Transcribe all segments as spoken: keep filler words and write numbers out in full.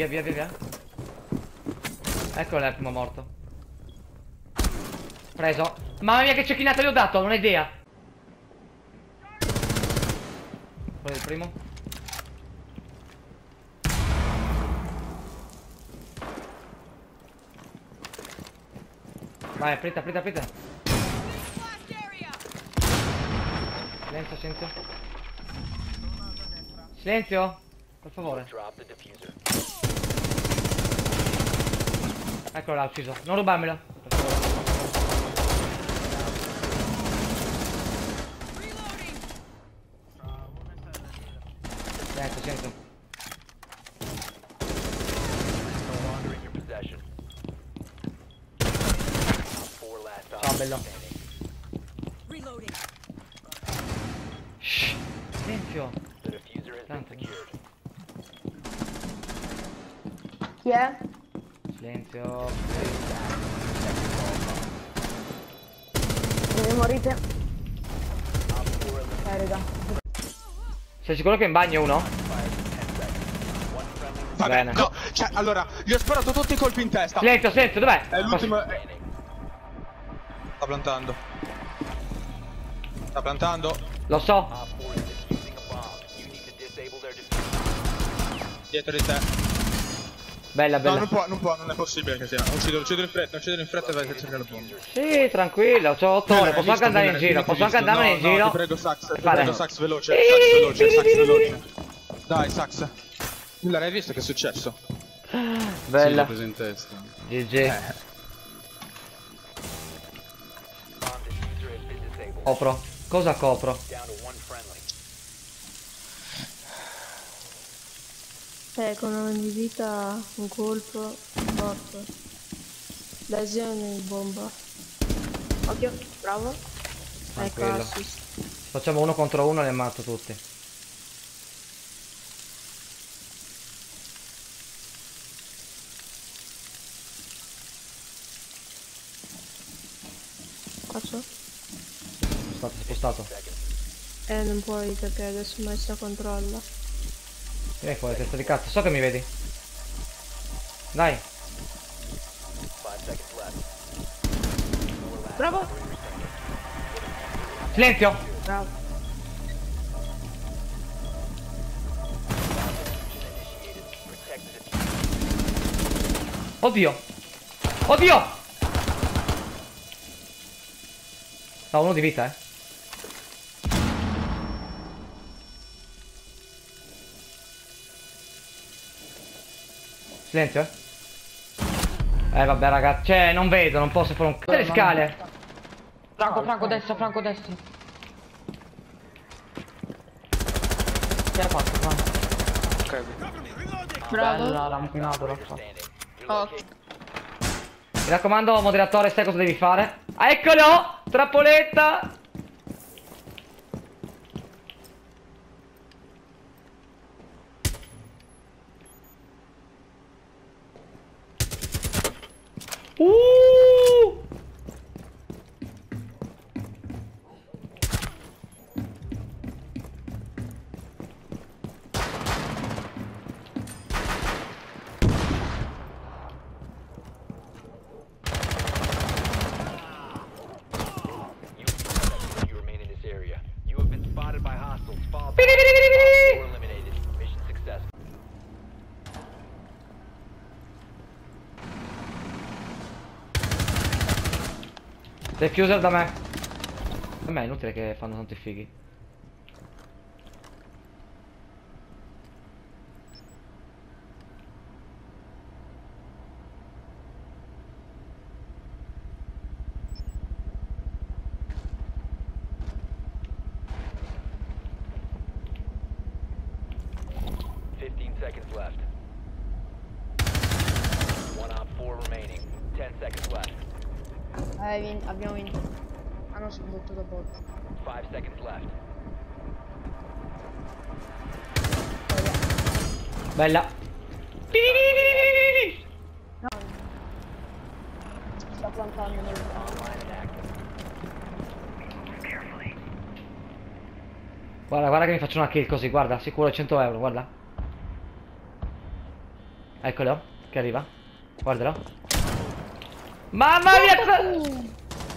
via, via, via, via. Eccolo l'Epmo morto. Preso. Mamma mia che cecchinata gli ho dato, non hai idea. Quello del primo. Vai, aprite, aprite, aprite. Silenzio, silenzio. Silenzio, per favore. Eccolo là, ucciso. Non rubarmelo. Per favore. Silenzio, silenzio. Ciao, bello. Shh, silenzio. Tanto. Chi è? Silenzio. Dove morite? Eh, raga. Sei sicuro che in bagno uno? Vabbè, Bene. no, cioè, allora, gli ho sparato tutti i colpi in testa. Silenzio, silenzio, dov'è? È l'ultimo. Sta plantando. Sta plantando. Lo so. Dietro di te. Bella, bella. No, non può, non può, non è possibile che sia. Uccidilo, uccidilo in fretta, uccidilo in fretta e vai a cercare il bomba. Sì, tranquillo, c'ho otto ore, posso anche andare in giro, posso anche andare in giro. No, ti prego Sax, ti Fare. prego Sax veloce, Sax veloce, Sax veloce. Dai Sax. Miller, hai visto che è successo? Bella. Sì, preso in testa. G G. Eh. Copro. Cosa copro? Eh, con una di vita, un colpo, morto. Lesione in bomba. Occhio, bravo. Ecco, Tranquillo. assist. Facciamo uno contro uno e li ammazzo tutti. Faccio? Spostato, spostato. Eh, non puoi perché adesso Maestro controlla. Vieni fuori, testa di cazzo, so che mi vedi. Dai. Bravo! Silenzio. Bravo. Oddio. Oddio. No, uno di vita, eh. Silenzio, eh. Eh vabbè ragazzi, cioè non vedo, non posso fare un c***o. Le scale. Franco, Franco destra, Franco destra. Che ha fatto, Franco? Ok. Bravo. Bella, rampinato, l'ho fatto. Oh. Mi raccomando, moderatore, sai cosa devi fare? Ah, eccolo! Trappoletta! Uh! Diffuser da me. A me è inutile che fanno tanti fighi. fifteen seconds left. One op four remaining. ten seconds left. Eh, vin abbiamo vinto. Hanno sbotto da poco. five seconds left. Bella. No. Sta plantando nel Online and active. Guarda, guarda che mi faccio una kill così, guarda, sicuro cento euro, guarda. Eccolo, che arriva. Guardalo. Mamma mia!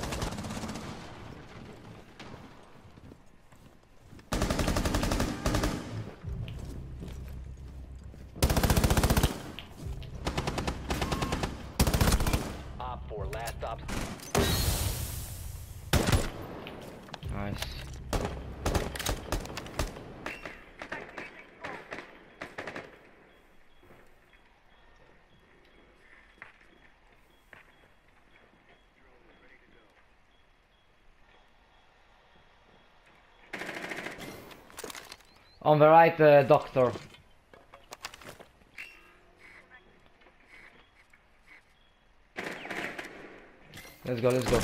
Op four, last stop. Nice. On the right, uh, doctor. Let's go, let's go.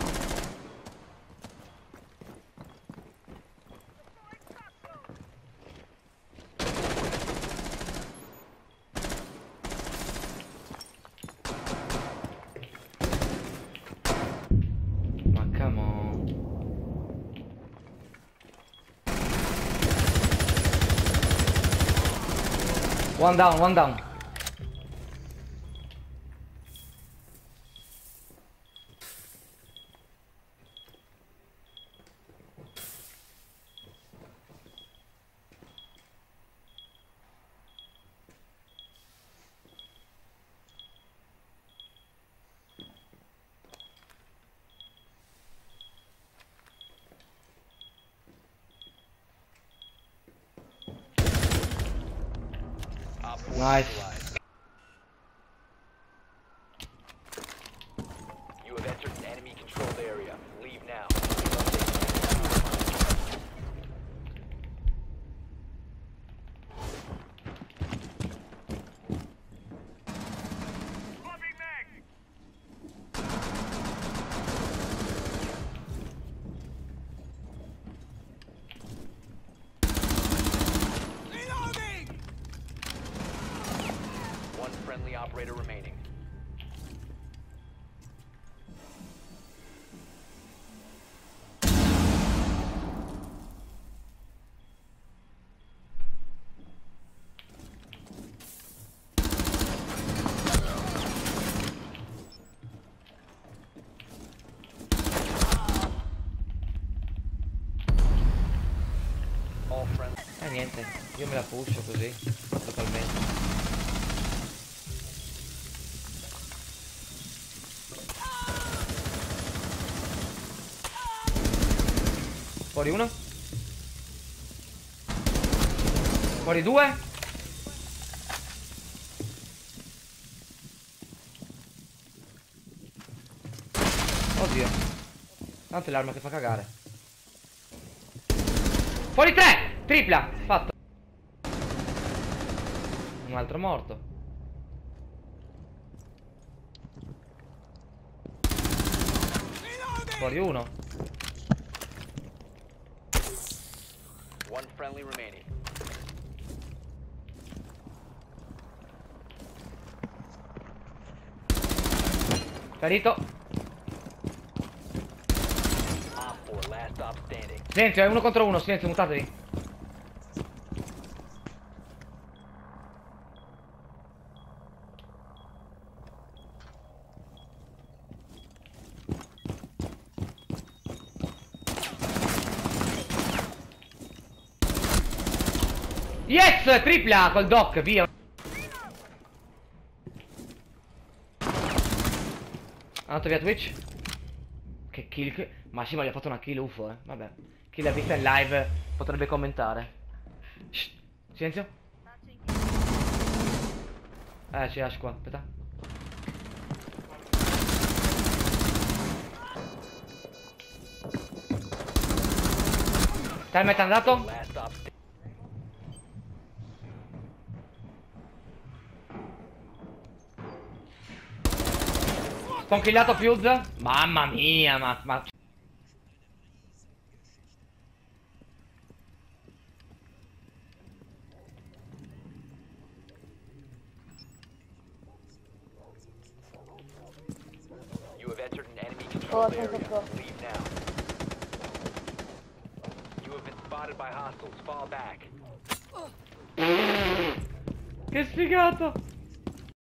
Ma come on. One down, one down. Op four Nice. neutralized. You have entered an enemy controlled area. Leave now. One friendly operator remaining. All friendly. Eh niente, io me la puscio così, totalmente. Fuori uno. Fuori due. Oddio. Tanto è l'arma che fa cagare. Fuori tre. Tripla. Fatto. Un altro morto. Fuori uno. One friendly remaining. Ferito. Op four, last stop standing. Silenzio, è uno contro uno. Silenzio, mutatevi. Yes! Tripla col doc, via. Ha andato via Twitch. Che kill che... Ma sì, ma gli ha fatto una kill U F O, eh. Vabbè. Chi l'ha vista in live potrebbe commentare. Shh. Silenzio. Eh, c'è Ash qua, aspetta. Timer è andato? Last stop standing. Sconchillato Fuse. Mamma mia, ma... ma... You have entered an enemy controlled Oh, area. thank you. Leave now. You have been spotted by hostiles. Fall back. Che sfigato.